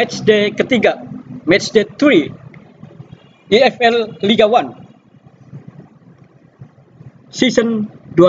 Matchday ketiga, Matchday 3 EFL Liga 1 season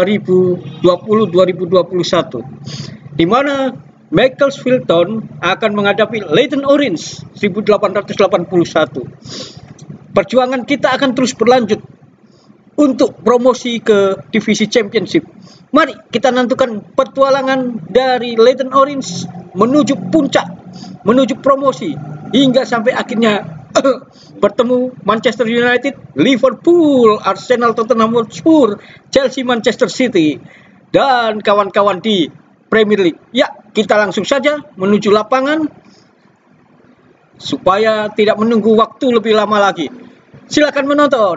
2020-2021, di mana Macclesfield Town akan menghadapi Leyton Orient 1881. Perjuangan kita akan terus berlanjut untuk promosi ke divisi Championship. Mari kita nantikan petualangan dari Leyton Orient menuju puncak, menuju promosi, hingga sampai akhirnya bertemu Manchester United, Liverpool, Arsenal, Tottenham Hotspur, Chelsea, Manchester City, dan kawan-kawan di Premier League. Ya, kita langsung saja menuju lapangan supaya tidak menunggu waktu lebih lama lagi. Silakan menonton.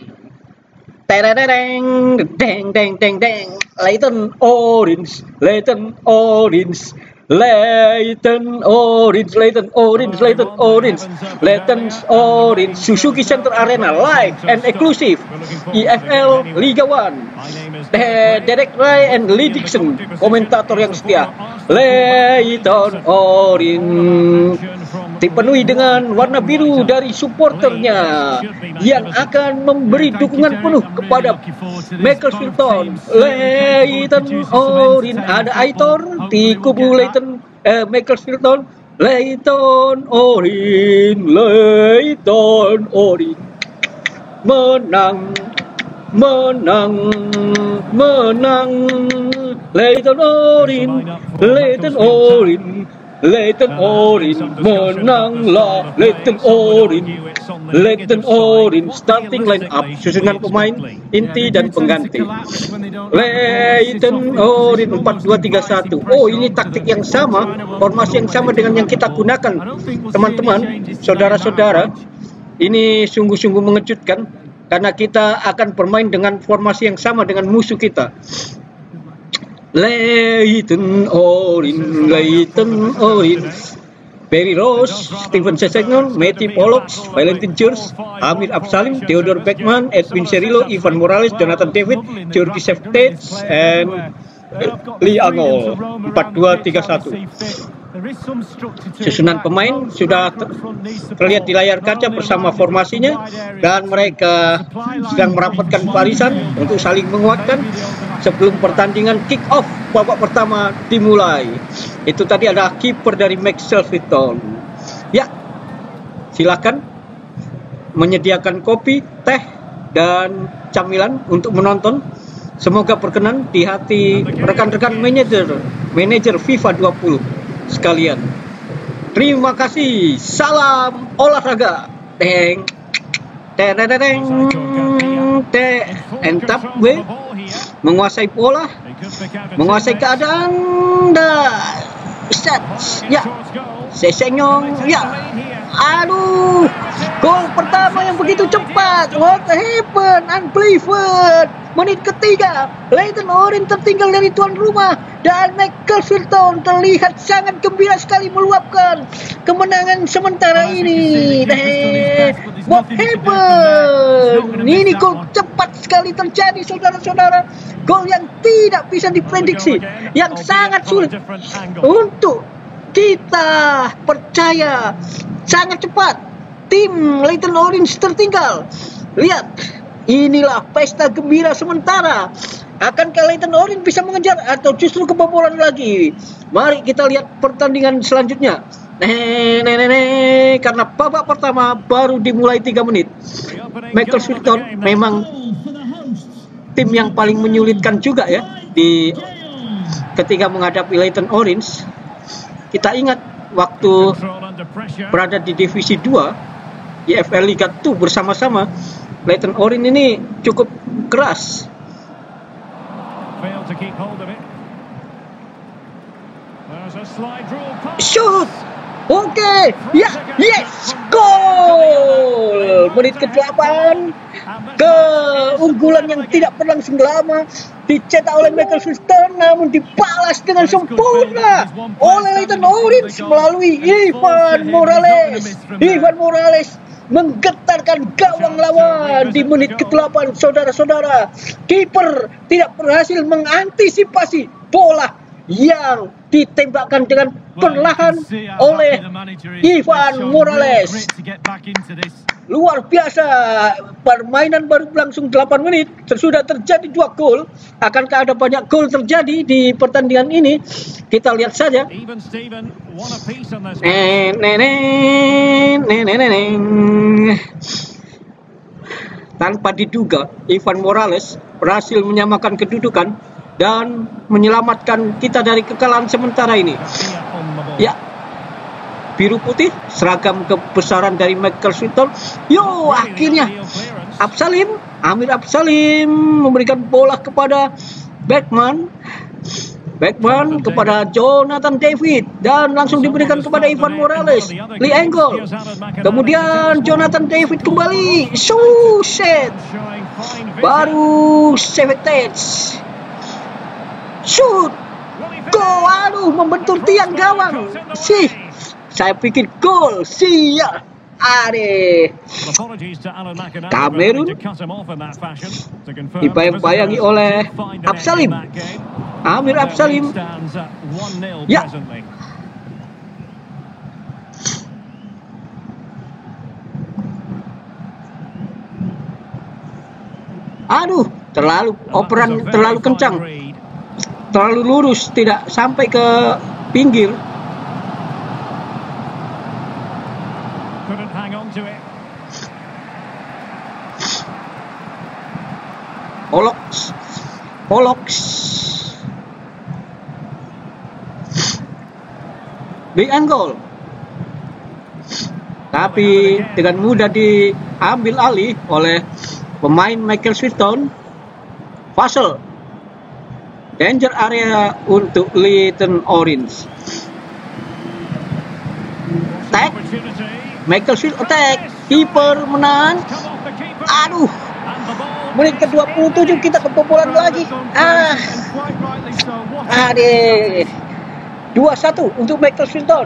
Tereng, deng, deng, deng, deng. Leyton Orient, Leyton Orient, Leyton Orient, Leyton Orient, Leyton Orient, Leyton Orient, Suzuki Center Arena, live and exclusive, EFL Liga 1. Derek Ray and Lee Dixon, komentator yang setia. Leyton Orient dipenuhi dengan warna biru dari supporternya yang akan memberi dukungan penuh kepada Macclesfield Town. Leyton Orient, ada Aitor di kubu Leyton Macclesfield Town. Leyton Orient, Leyton Orient menang, menang, menang. Leyton Orient, Leyton Orient, Leyton Orient menanglah. Leyton Orient, Leyton Orient. Starting line up, susunan pemain inti dan pengganti. Leyton Orient 4-2-3-1. Oh, ini taktik yang sama, formasi yang sama dengan yang kita gunakan, teman-teman, saudara-saudara. Ini sungguh-sungguh mengejutkan karena kita akan bermain dengan formasi yang sama dengan musuh kita. Leyton Orient, Leyton Orient. Barry Rose, Steven Sessegnon, Matty Pollock, Valentin George, Amir Absalim, Theodore Beckman, Edwin Cerillo, Ivan Morales, Jonathan David, Georgie Seftates, and Lee Angol. 4-2-3-1. Susunan pemain sudah terlihat di layar kaca bersama formasinya, dan mereka sedang merapatkan barisan untuk saling menguatkan sebelum pertandingan kick off babak pertama dimulai. Itu tadi ada kiper dari Macclesfield Town. Ya, silakan menyediakan kopi, teh, dan camilan untuk menonton. Semoga berkenan di hati rekan-rekan manajer FIFA 20 sekalian. Terima kasih. Salam olahraga. Deng, deng, deng, deng, deng. Entap gue menguasai bola, menguasai keadaan, dan set, ya, Sessegnon, ya, aduh, gol pertama yang begitu cepat. What happened? Unbelievable. Menit ketiga, Leyton Orient tertinggal dari tuan rumah, dan Macclesfield Town terlihat sangat gembira sekali meluapkan kemenangan sementara ini. What happened? Ini gol cepat sekali terjadi, saudara-saudara. Gol yang tidak bisa diprediksi, yang sangat sulit untuk kita percaya. Sangat cepat tim Leyton Orient tertinggal. Lihat, inilah pesta gembira sementara. Akankah Leyton Orient bisa mengejar atau justru kebobolan lagi? Mari kita lihat pertandingan selanjutnya. Karena babak pertama baru dimulai 3 menit. Macclesfield Town memang tim yang paling menyulitkan juga ya di ketika menghadapi Leyton Orient. Kita ingat waktu berada di divisi 2 EFL Liga 2 bersama-sama, Leyton Orient ini cukup keras. Shoot. Oke, ya, yes, gol. Menit ke-8, keunggulan yang tidak berlangsung lama dicetak oleh Macclesfield Town, namun dibalas dengan sempurna oleh Leyton Orient melalui Ivan Morales. Ivan Morales menggetarkan gawang lawan di menit ke-8, saudara-saudara. Kiper tidak berhasil mengantisipasi bola yang ditembakkan dengan perlahan oleh Ivan Morales. Luar biasa, permainan baru berlangsung 8 menit, sudah terjadi 2 gol. Akankah ada banyak gol terjadi di pertandingan ini? Kita lihat saja. Tanpa diduga, Ivan Morales berhasil menyamakan kedudukan dan menyelamatkan kita dari kekalahan sementara ini. Ya, biru putih, seragam kebesaran dari Michael Sweeton. Yo, akhirnya Amir Absalim memberikan bola kepada Beckman kepada Jonathan David, dan langsung diberikan kepada Ivan Morales. Lee Engel, kemudian Jonathan David kembali, set, baru Sevetage, shoot, go, aduh, membentur tiang gawang. Saya pikir gol, ya. Kamerun dibayang-bayangi oleh Amir Absalim. Ya. Aduh, terlalu kencang. Terlalu lurus, tidak sampai ke pinggir. Pollock. Big angle. Tapi dengan mudah diambil alih oleh pemain Michael Sweeton. Fazal. Danger area untuk Leyton Orient. Attack. Michael Sweeton attack. Kiper menahan. Aduh. Menit ke-27 kita kebobolan lagi. 2-1 untuk Michael Sweeton.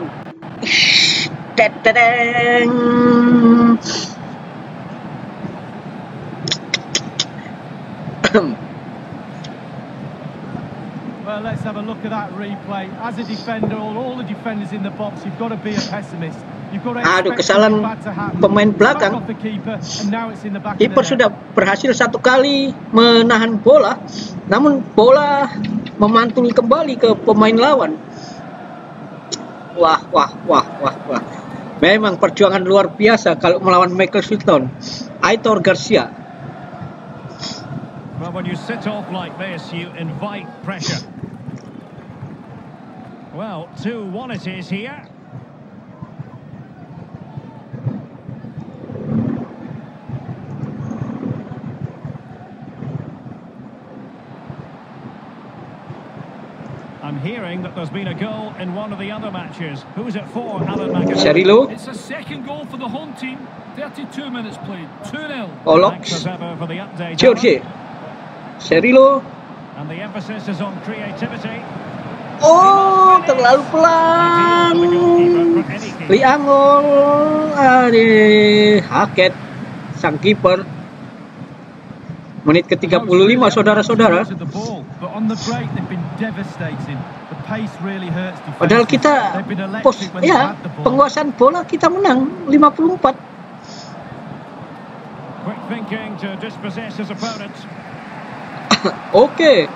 Well, let's have a look at that replay. As a defender, all the defenders in the box, you've got to be a pessimist. Aduh, kesalahan pemain belakang. Kiper sudah berhasil 1 kali menahan bola, namun bola memantul kembali ke pemain lawan. Wah. Memang perjuangan luar biasa kalau melawan Michael Sweeton. Aitor Garcia. Well, when you sit off like this, you invite pressure. Well, 2-1 it is here. I'm hearing that there's been a goal in one of the other matches. Who's it for, Alan McIntyre? Cerrillo. It's a second goal for the home team. 32 minutes played. 2-0. Pollock. George. Cerrillo. And the emphasis is on creativity. Oh, terlalu pelan. Lee Engel. Haket sang kiper. Menit ke-35, saudara-saudara. Padahal kita penguasaan bola kita menang 54. Oke,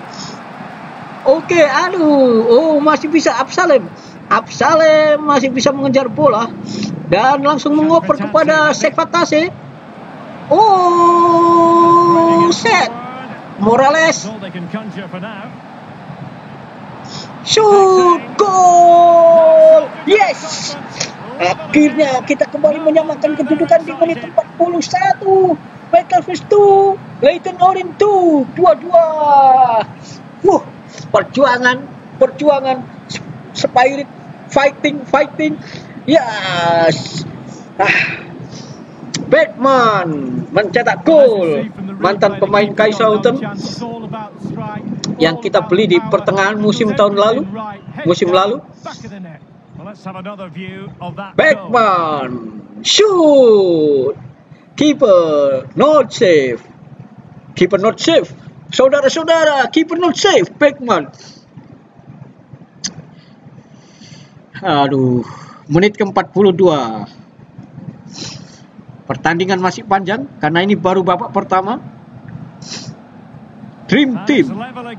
aduh, masih bisa Absalem masih bisa mengejar bola dan langsung mengoper kepada Sefatase. Set Morales, shoot, gol, yes. Akhirnya kita kembali menyamakan kedudukan di menit 41. Michael Sweeton, Leyton Orient 2-2. Perjuangan, spirit, fighting, yes. Beckman mencetak gol. Mantan pemain Kaiserslautern yang kita beli di pertengahan musim lalu. Beckman shoot. Keeper not safe. Saudara-saudara, keeper not safe. Beckman. Aduh, menit ke-42. Pertandingan masih panjang karena ini baru babak pertama. Dream Team.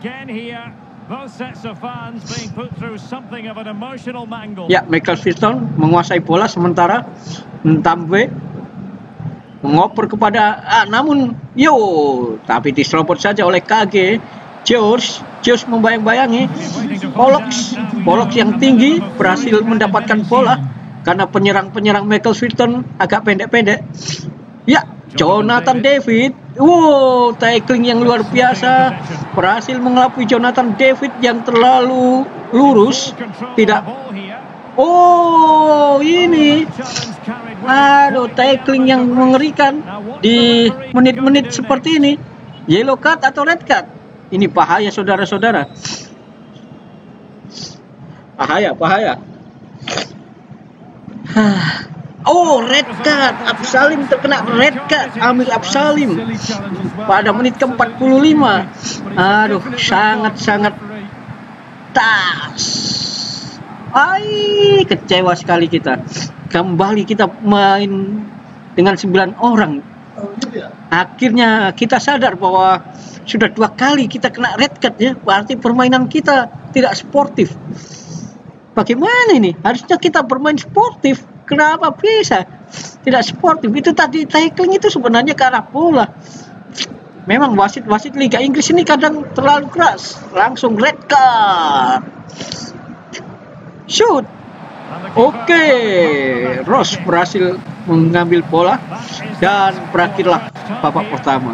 Ya, Michael Fitton menguasai bola sementara Ntambe mengoper kepada namun tapi diserobot saja oleh KG. George membayang-bayangi Pollock yang tinggi berhasil mendapatkan bola karena penyerang Michael Fitton agak pendek-pendek. Ya, Jonathan David, tackling yang luar biasa, berhasil mengelabui Jonathan David yang terlalu lurus. Tidak. Ini, tackling yang mengerikan di menit-menit seperti ini. Yellow card atau red card? Ini bahaya, saudara-saudara. Bahaya. Red card. Absalim terkena red card. Amir Absalim pada menit ke-45. Aduh, sangat tas. Kecewa sekali kita. Kembali kita main dengan 9 orang. Akhirnya kita sadar bahwa sudah 2 kali kita kena red card ya. Berarti permainan kita tidak sportif. Bagaimana ini? Harusnya kita bermain sportif. Kenapa bisa tidak sportif? Itu tadi tackling itu sebenarnya ke arah bola. Memang wasit Liga Inggris ini kadang terlalu keras. Langsung red card. Shoot. Oke, Ross berhasil mengambil bola dan berakhirlah babak pertama.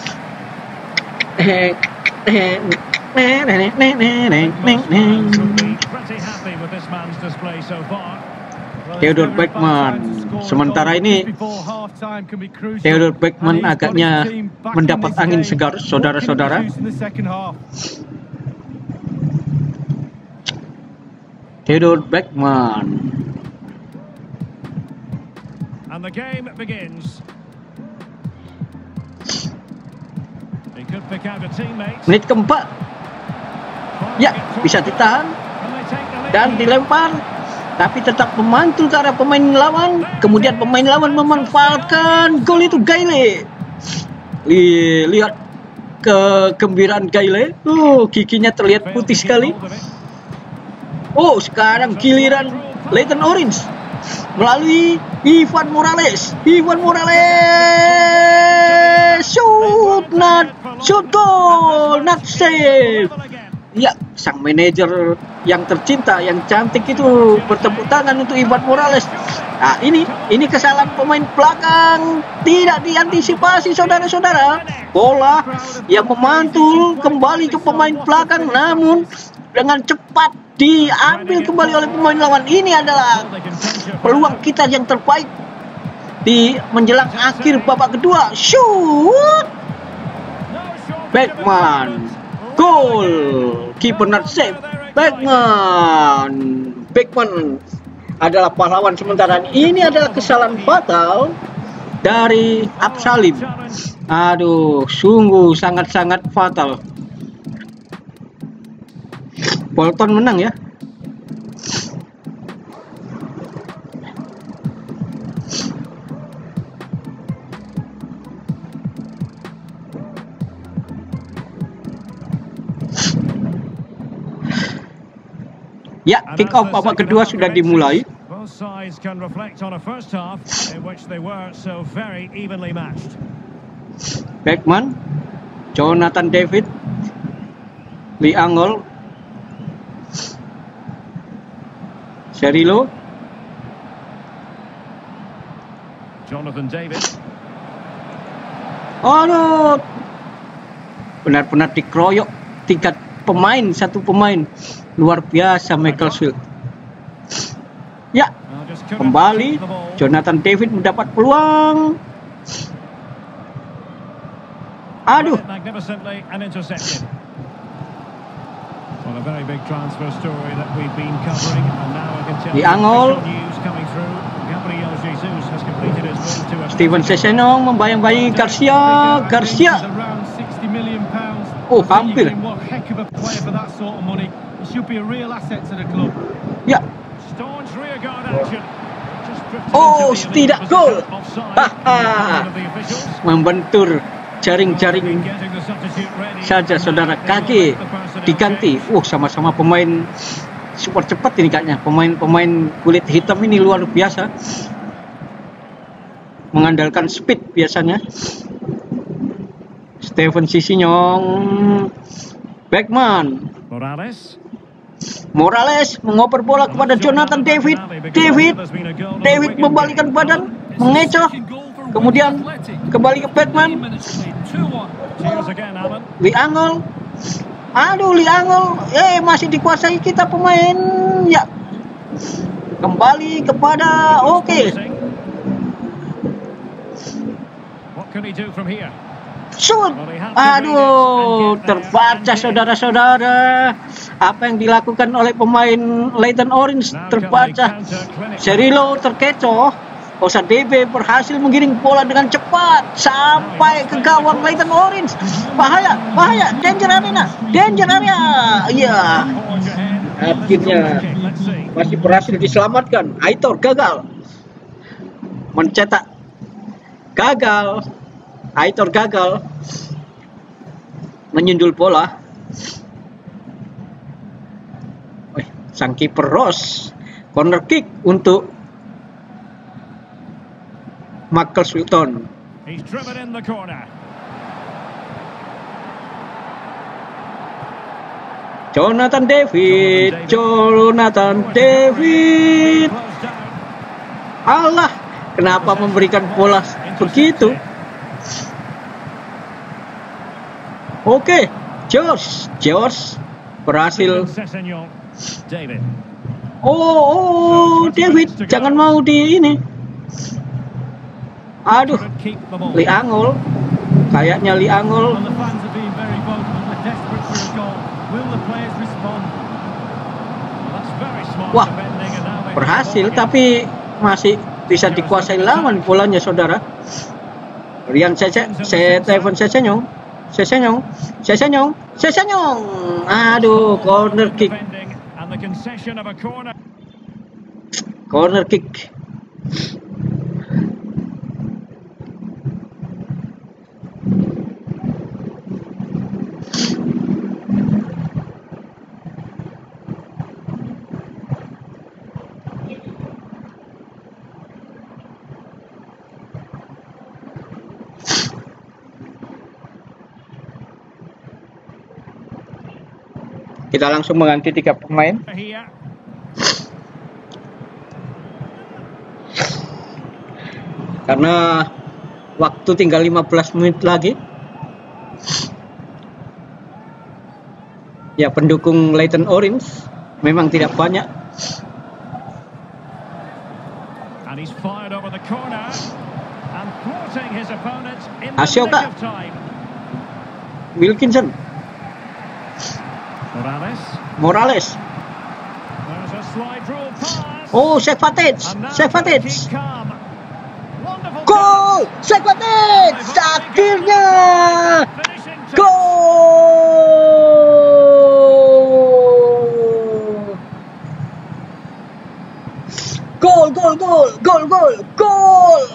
Theodore Beckman. Sementara ini Theodore Beckman agaknya mendapat angin segar, saudara-saudara. Theodore Beckman. And the game begins. He could pick out a teammate. Menit keempat. Ya, bisa ditahan dan dilempar, tapi tetap memantul ke arah pemain lawan. Kemudian pemain lawan memanfaatkan gol itu. Gayle. Lihat kegembiraan Gayle. Giginya terlihat putih sekali. Sekarang giliran Leyton Orient melalui Ivan Morales. Shoot goal, not save. Ya, sang manajer yang tercinta, yang cantik itu bertepuk tangan untuk Ivan Morales. Nah, ini kesalahan pemain belakang, tidak diantisipasi, saudara-saudara. Bola yang memantul kembali ke pemain belakang, namun dengan cepat diambil kembali oleh pemain lawan. Ini adalah peluang kita yang terbaik di menjelang akhir babak kedua. Shoot, Beckman, gol, keeper not save. Beckman adalah pahlawan. Sementara ini adalah kesalahan fatal dari Absalim. Aduh, sungguh sangat-sangat fatal. Bolton menang ya. Ya, kick off babak kedua sudah dimulai. Beckman, Jonathan David, Lee Angol, Cerrillo, Jonathan David. Benar-benar dikeroyok satu pemain luar biasa, Michael Field. Ya, kembali Jonathan David mendapat peluang. Aduh. Di Angol, Steven Sessegnon membayang-bayangi Garcia. Hampir. Ya, Oh, tidak gol. Membentur jaring-jaring saja, saudara. Kaki diganti. Sama-sama pemain super cepat ini kayaknya. Pemain kulit hitam ini luar biasa. Mengandalkan speed biasanya. Steven Sisinyong, Beckman, Morales mengoper bola kepada Jonathan David. David membalikan badan, mengecoh, kemudian kembali ke Beckman. Lee Angel, Lee Angel, masih dikuasai kita pemain. Ya, kembali kepada shoot. Terbaca saudara-saudara. Apa yang dilakukan oleh pemain Leyton Orient terbaca. Cerrillo terkecoh. Osadebe berhasil menggiring bola dengan cepat sampai ke gawang Leyton Orient. Bahaya, danger area. Iya. Akhirnya masih berhasil diselamatkan. Aitor gagal mencetak. Aitor gagal menyundul bola. Sang kiper Ross. Corner kick untuk Macclesfield. Jonathan David. Allah, kenapa memberikan bola begitu? George berhasil. David, jangan mau di ini. Aduh, Lee Angel. Kayaknya Lee Angel. Wah, berhasil tapi masih bisa dikuasai lawan bolanya, saudara. Steven Sisinyong. Aduh, corner kick. Kita langsung mengganti 3 pemain. Karena waktu tinggal 15 menit lagi. Ya, pendukung Leyton Orient memang tidak banyak. Ashoka, Wilkinson, Morales. Sekvatic. Gol! Sekvatic! Akhirnya gol!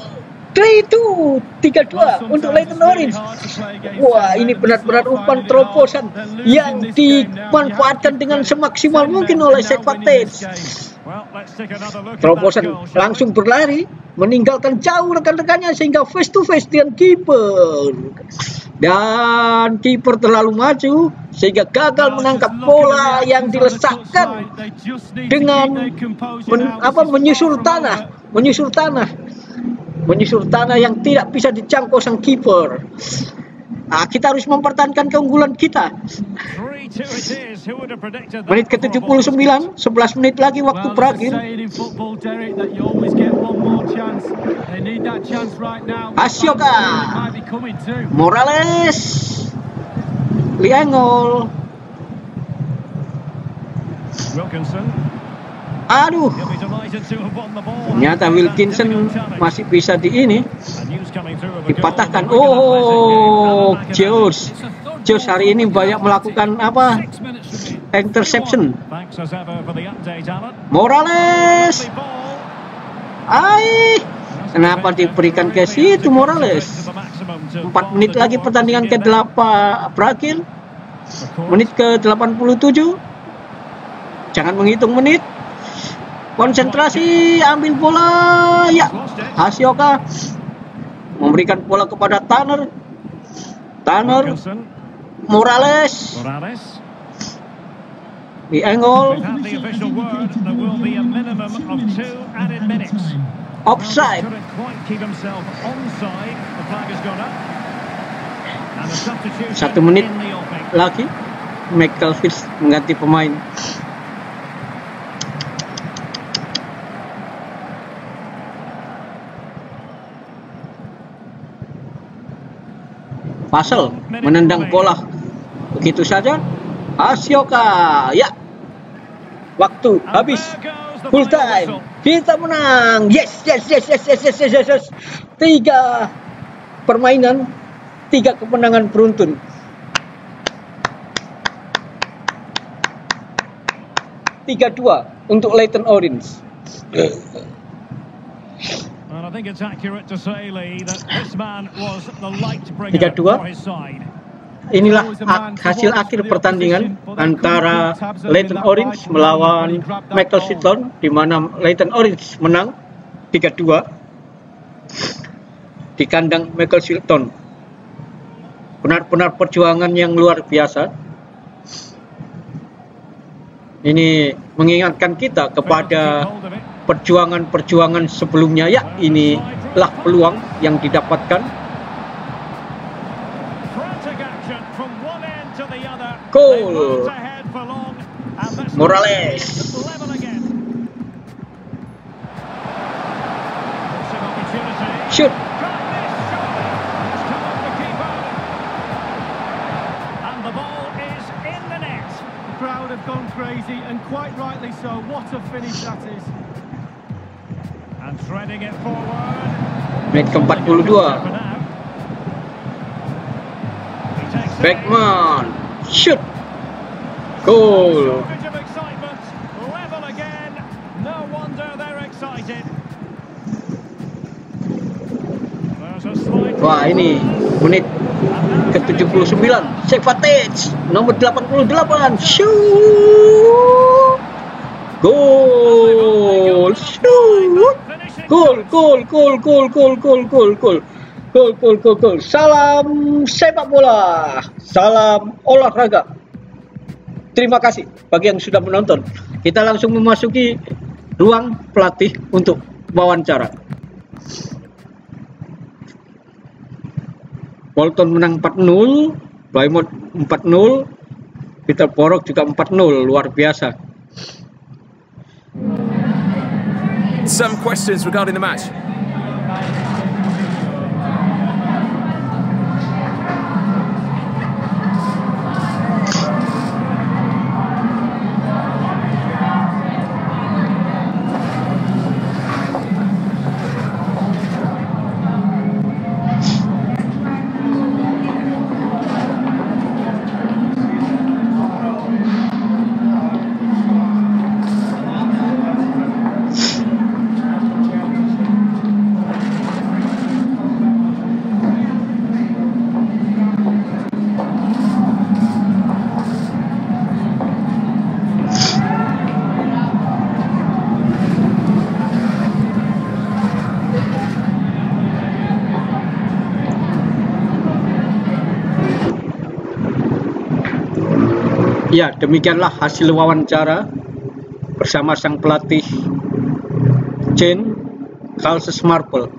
3-2 untuk Leyton Orient. Wah, ini benar-benar umpan terobosan yang dimanfaatkan dengan semaksimal mungkin oleh Sekvatic. Terobosan langsung berlari, meninggalkan jauh rekan-rekannya sehingga face to face dengan kiper. Dan kiper terlalu maju sehingga gagal menangkap bola yang dilesakkan dengan menyusur tanah yang tidak bisa dijangkau sang kiper. Kita harus mempertahankan keunggulan kita. Menit ke-79, 11 menit lagi waktu berakhir. Ashoka, Morales, Lee Angel. Aduh, ternyata Wilkinson masih bisa dipatahkan. George hari ini banyak melakukan interception. Morales, Kenapa diberikan ke situ Morales? 4 menit lagi pertandingan ke-8 berakhir. Menit ke-87. Jangan menghitung menit. Konsentrasi, ambil bola. Ya, Hasioka memberikan bola kepada Tanner. Morales. Di angle. Offside. 1 menit lagi. Michael Fitz mengganti pemain. Pasel menendang bola begitu saja. Hasioka, ya, waktu habis, full time, kita menang. Yes. 3 permainan, 3 kemenangan beruntun. 3-2 untuk Leyton Orient. I think it's accurate to say, Lee, that this man was the light bringer 3-2. for his side. Inilah hasil akhir pertandingan antara Leyton Orient melawan Macclesfield, di mana Leyton Orient menang 3-2 di kandang Macclesfield. Benar-benar perjuangan yang luar biasa. Ini mengingatkan kita kepada perjuangan-perjuangan sebelumnya. Ya, inilah peluang yang didapatkan. Goal. Morales. Shoot. Crowd have gone crazy, and quite rightly so. What a finish that is. And threading it forward. Menit ke-42. Beckman. Shoot. Goal. Level again. No wonder they're excited. Wah, ini menit ke-79. Sevatic nomor 88. Shoot. Goal. Shoot. Gol. Salam sepak bola. Salam olahraga. Terima kasih bagi yang sudah menonton. Kita langsung memasuki ruang pelatih untuk wawancara. Bolton menang 4-0, Plymouth 4-0, Peterborough juga 4-0, luar biasa. Some questions regarding the match. Ya, demikianlah hasil wawancara bersama sang pelatih Jane Calces Marple.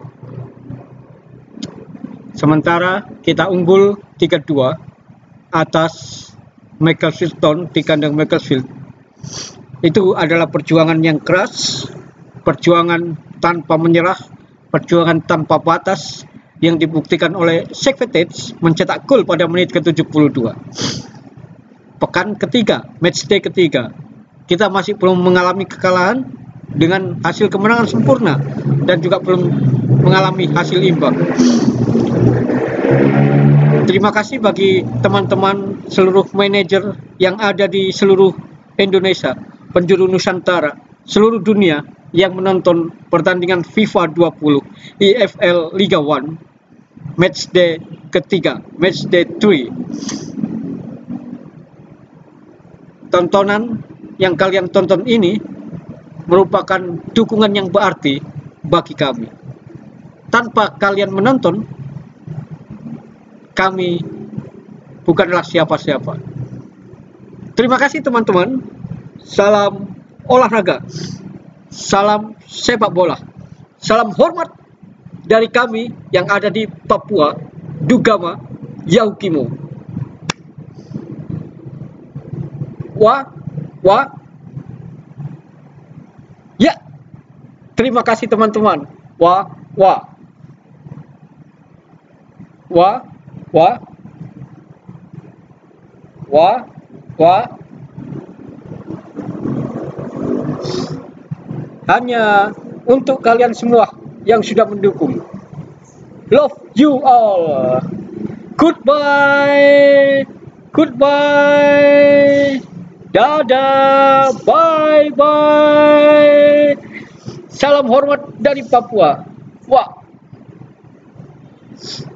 Sementara kita unggul 3-2 atas Macclesfield di kandang Macclesfield. Itu adalah perjuangan yang keras, perjuangan tanpa menyerah, perjuangan tanpa batas yang dibuktikan oleh Sevatic mencetak gol pada menit ke-72. Pekan ketiga, matchday ketiga, kita masih belum mengalami kekalahan dengan hasil kemenangan sempurna dan juga belum mengalami hasil imbang. Terima kasih bagi teman-teman seluruh manajer yang ada di seluruh Indonesia, penjuru Nusantara, seluruh dunia yang menonton pertandingan FIFA 20 EFL Liga 1 matchday ketiga, matchday 3. Tontonan yang kalian tonton ini merupakan dukungan yang berarti bagi kami. Tanpa kalian menonton, kami bukanlah siapa-siapa. Terima kasih teman-teman. Salam olahraga. Salam sepak bola. Salam hormat dari kami yang ada di Papua, Dugama, Yaukimo. Ya, terima kasih teman-teman. Hanya untuk kalian semua yang sudah mendukung. Love you all. Goodbye. Dadah. Bye. Salam hormat dari Papua.